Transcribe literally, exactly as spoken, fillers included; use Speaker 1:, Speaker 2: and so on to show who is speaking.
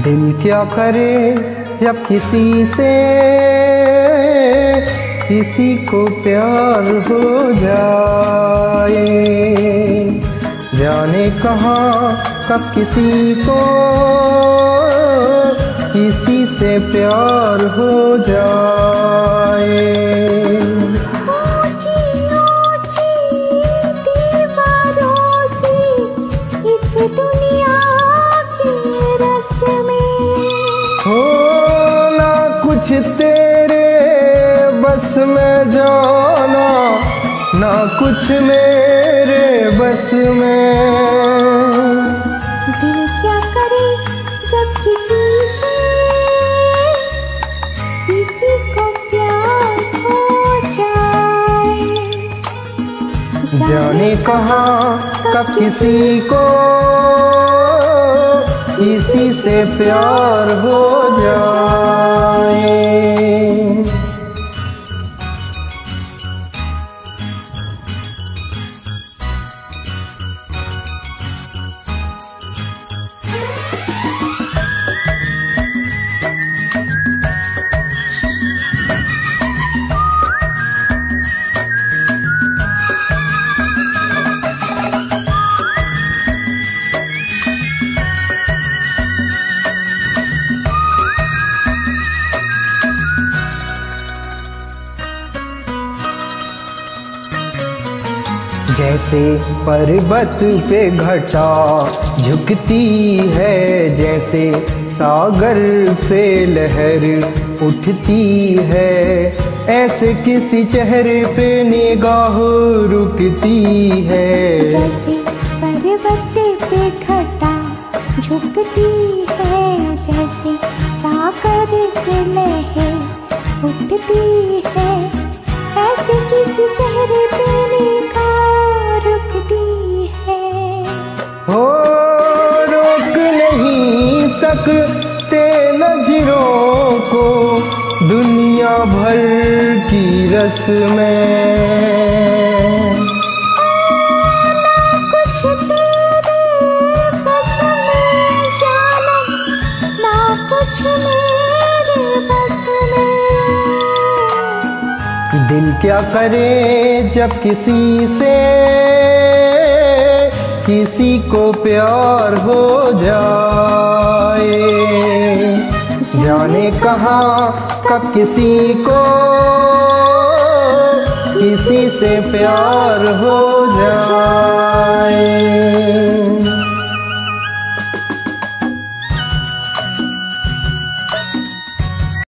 Speaker 1: दिल क्या करे जब किसी से किसी को प्यार हो जाए, जाने कहाँ कब किसी को किसी से प्यार हो जाए। कुछ तेरे बस में जाना, ना कुछ मेरे बस में।
Speaker 2: दिल क्या करे जब किसी से किसी को प्यार हो जाए,
Speaker 1: जाने कहाँ कब किसी को किसी से प्यार हो जाए। जैसे पर्वत पे घटा झुकती है, जैसे सागर से लहर उठती है, ऐसे किसी चेहरे पे निगाह रुकती है।
Speaker 2: जैसे पर्वत पे घटा झुकती है, जैसे सागर से लहर उठती है, ऐसे किसी चेहरे पे निगाह रुकती है।
Speaker 1: हो रोक नहीं सकते नजरों को दुनिया भर की रस्में,
Speaker 2: ना कुछ तेरे बस में जाना, ना कुछ मेरे बस में।
Speaker 1: दिल क्या करे जब किसी से किसी को प्यार हो जाए, जाने कहाँ कब किसी को किसी से प्यार हो जाए।